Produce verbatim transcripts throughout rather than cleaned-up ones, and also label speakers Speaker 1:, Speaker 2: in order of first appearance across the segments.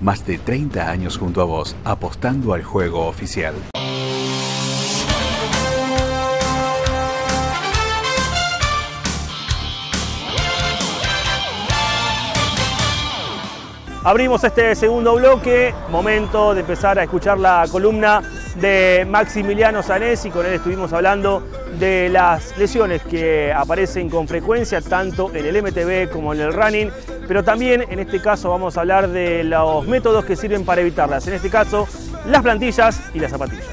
Speaker 1: Más de treinta años junto a vos, apostando al juego oficial.
Speaker 2: Abrimos este segundo bloque, momento de empezar a escuchar la columna de Maximiliano Zanesi. Con él estuvimos hablando de las lesiones que aparecen con frecuencia tanto en el M T B como en el running, pero también en este caso vamos a hablar de los métodos que sirven para evitarlas, en este caso las plantillas y las zapatillas.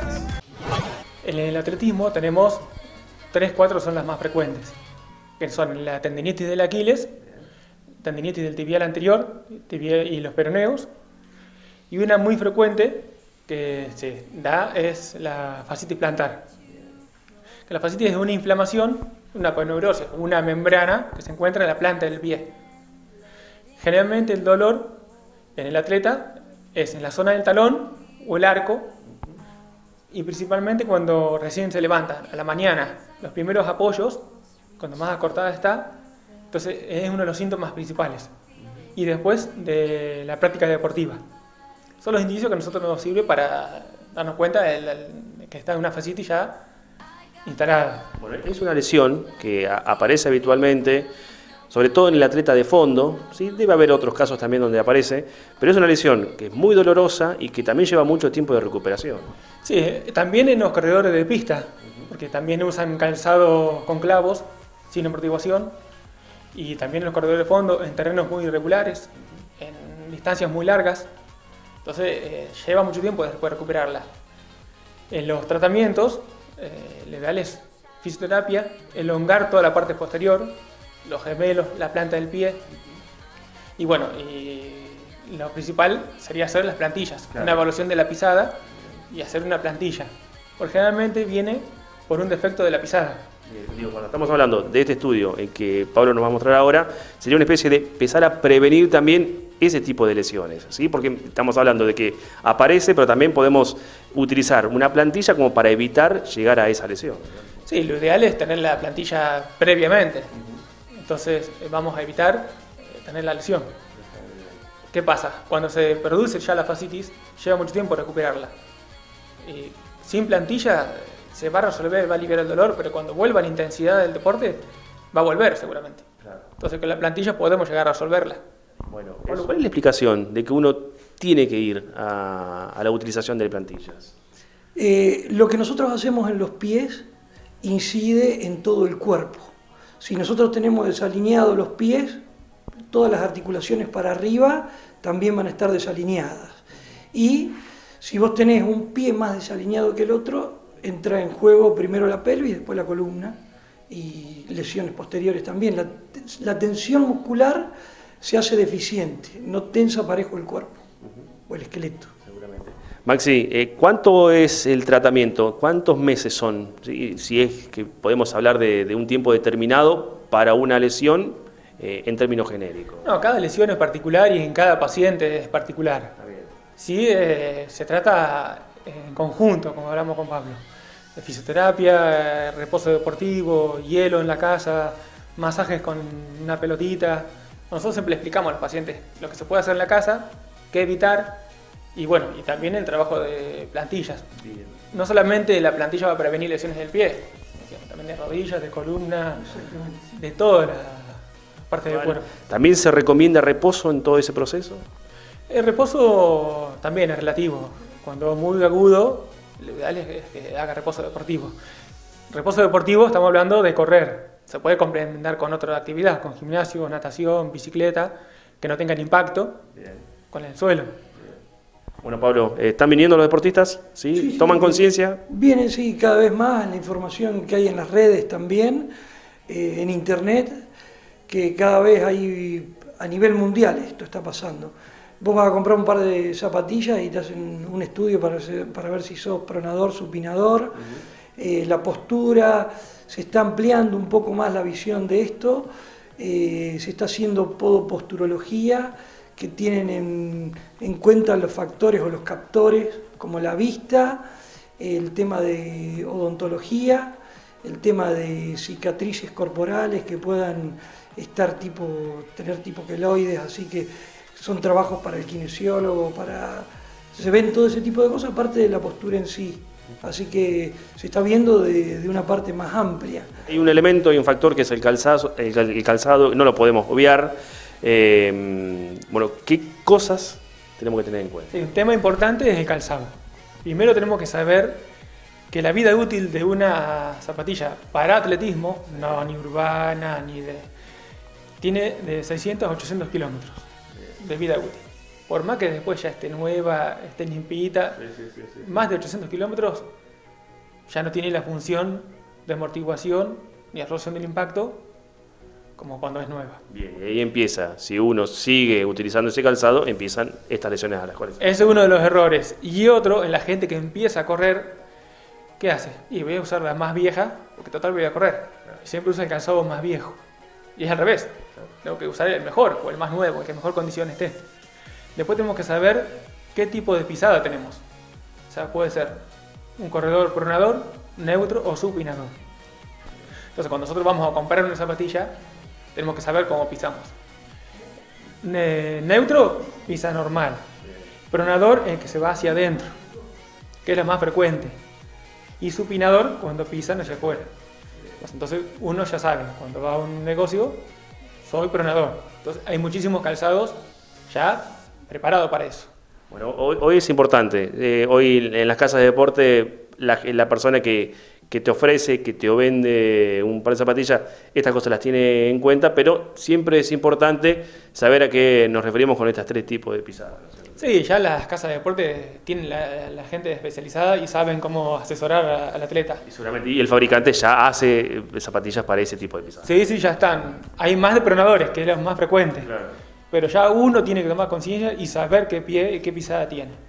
Speaker 3: En el atletismo tenemos tres, cuatro son las más frecuentes, que son la tendinitis del Aquiles, tendinitis del tibial anterior tibia y los peroneos, y una muy frecuente que se da es la fascitis plantar. Que la fascitis es una inflamación, una aponeurosis, una membrana que se encuentra en la planta del pie. Generalmente el dolor en el atleta es en la zona del talón o el arco, y principalmente cuando recién se levanta a la mañana, los primeros apoyos, cuando más acortada está. Entonces es uno de los síntomas principales. Y después de la práctica deportiva. Son los indicios que a nosotros nos sirve para darnos cuenta de, la, de que está en una fascitis ya instalada.
Speaker 4: Bueno, es una lesión que a, aparece habitualmente, sobre todo en el atleta de fondo, ¿sí? Debe haber otros casos también donde aparece, pero es una lesión que es muy dolorosa y que también lleva mucho tiempo de recuperación.
Speaker 3: Sí, también en los corredores de pista, porque también usan calzado con clavos, sin amortiguación. Y también en los corredores de fondo, en terrenos muy irregulares, en distancias muy largas. Entonces eh, lleva mucho tiempo después de recuperarla. En los tratamientos, eh, lo ideal es fisioterapia, elongar toda la parte posterior, los gemelos, la planta del pie. Y bueno, y lo principal sería hacer las plantillas, claro. Una evaluación de la pisada y hacer una plantilla. Porque generalmente viene por un defecto de la pisada.
Speaker 4: Digo, cuando estamos hablando de este estudio en que Pablo nos va a mostrar ahora, sería una especie de empezar a prevenir también ese tipo de lesiones, ¿sí? Porque estamos hablando de que aparece, pero también podemos utilizar una plantilla como para evitar llegar a esa lesión.
Speaker 3: Sí, lo ideal es tener la plantilla previamente, entonces vamos a evitar tener la lesión. ¿Qué pasa? Cuando se produce ya la fascitis, lleva mucho tiempo recuperarla. Y sin plantilla se va a resolver, va a aliviar el dolor, pero cuando vuelva la intensidad del deporte, va a volver seguramente. Claro. Entonces con la plantilla podemos llegar a resolverla.
Speaker 4: Bueno, Pablo, ¿cuál es la explicación de que uno tiene que ir a, a la utilización de plantillas?
Speaker 5: Eh, lo que nosotros hacemos en los pies incide en todo el cuerpo. Si nosotros tenemos desalineados los pies, todas las articulaciones para arriba también van a estar desalineadas. Y si vos tenés un pie más desalineado que el otro, entra en juego primero la pelvis y después la columna, y lesiones posteriores también. La, la tensión muscular se hace deficiente, no tensa parejo el cuerpo, uh-huh. o el esqueleto.
Speaker 4: Seguramente. Maxi, eh, ¿cuánto es el tratamiento? ¿Cuántos meses son? ¿Sí? Si es que podemos hablar de, de un tiempo determinado para una lesión eh, en términos genéricos.
Speaker 3: No, cada lesión es particular y en cada paciente es particular. Está bien. Sí, eh, se trata en conjunto, como hablamos con Pablo. De fisioterapia, reposo deportivo, hielo en la casa, masajes con una pelotita. Nosotros siempre le explicamos a los pacientes lo que se puede hacer en la casa, qué evitar, y bueno, y también el trabajo de plantillas. Bien. No solamente la plantilla va a prevenir lesiones del pie, también de rodillas, de columna, de toda la parte bueno, del cuerpo.
Speaker 4: ¿También se recomienda reposo en todo ese proceso?
Speaker 3: El reposo también es relativo. Cuando es muy agudo, lo ideal es que haga reposo deportivo. Reposo deportivo estamos hablando de correr. Se puede complementar con otra actividad, con gimnasio, natación, bicicleta, que no tengan impacto Bien. Con el suelo. Bien.
Speaker 4: Bueno, Pablo, ¿están viniendo los deportistas? ¿Sí? Sí, ¿Toman sí, conciencia?
Speaker 5: Vienen, sí, cada vez más, la información que hay en las redes también, eh, en internet, que cada vez hay, a nivel mundial esto está pasando. Vos vas a comprar un par de zapatillas y te hacen un estudio para, para ver si sos pronador, supinador, uh-huh. eh, la postura, se está ampliando un poco más la visión de esto, eh, se está haciendo podoposturología, que tienen en, en cuenta los factores o los captores, como la vista, el tema de odontología, el tema de cicatrices corporales que puedan estar tipo, tener tipo queloides, así que son trabajos para el kinesiólogo, para... se ven todo ese tipo de cosas, aparte de la postura en sí. Así que se está viendo de, de una parte más amplia.
Speaker 4: Hay un elemento y un factor que es el calzado, el, el calzado, no lo podemos obviar. Eh, bueno, ¿qué cosas tenemos que tener en cuenta?
Speaker 3: Sí, un tema importante es el calzado. Primero tenemos que saber que la vida útil de una zapatilla para atletismo, no ni urbana, ni de... tiene de seiscientos a ochocientos kilómetros de vida útil. Por más que después ya esté nueva, esté limpita, sí, sí, sí, sí. Más de ochocientos kilómetros ya no tiene la función de amortiguación ni absorción del impacto como cuando es nueva.
Speaker 4: Bien, y ahí empieza, si uno sigue utilizando ese calzado, empiezan estas lesiones a las cuales...
Speaker 3: Ese es uno de los errores. Y otro, en la gente que empieza a correr, ¿qué hace? Y voy a usar la más vieja, porque total voy a correr. Siempre usa el calzado más viejo. Y es al revés. Tengo que usar el mejor, o el más nuevo, el que en mejor condición esté. Después tenemos que saber qué tipo de pisada tenemos. O sea, puede ser un corredor pronador, neutro o supinador. Entonces, cuando nosotros vamos a comprar una zapatilla, tenemos que saber cómo pisamos. Ne neutro, pisa normal. Pronador, el que se va hacia adentro, que es lo más frecuente. Y supinador, cuando pisan hacia afuera. Entonces, uno ya sabe, cuando va a un negocio, soy pronador. Entonces, hay muchísimos calzados ya preparado para eso.
Speaker 4: Bueno, hoy, hoy es importante. Eh, hoy en las casas de deporte, la, la persona que, que te ofrece, que te vende un par de zapatillas, estas cosas las tiene en cuenta, pero siempre es importante saber a qué nos referimos con estos tres tipos de pisadas.
Speaker 3: Sí, ya las casas de deporte tienen la, la gente especializada y saben cómo asesorar a, al atleta.
Speaker 4: Y seguramente y el fabricante ya hace zapatillas para ese tipo de pisadas.
Speaker 3: Sí, sí, ya están. Hay más de pronadores, que es lo más frecuente.
Speaker 4: Claro.
Speaker 3: Pero ya uno tiene que tomar conciencia y saber qué pie y qué pisada tiene.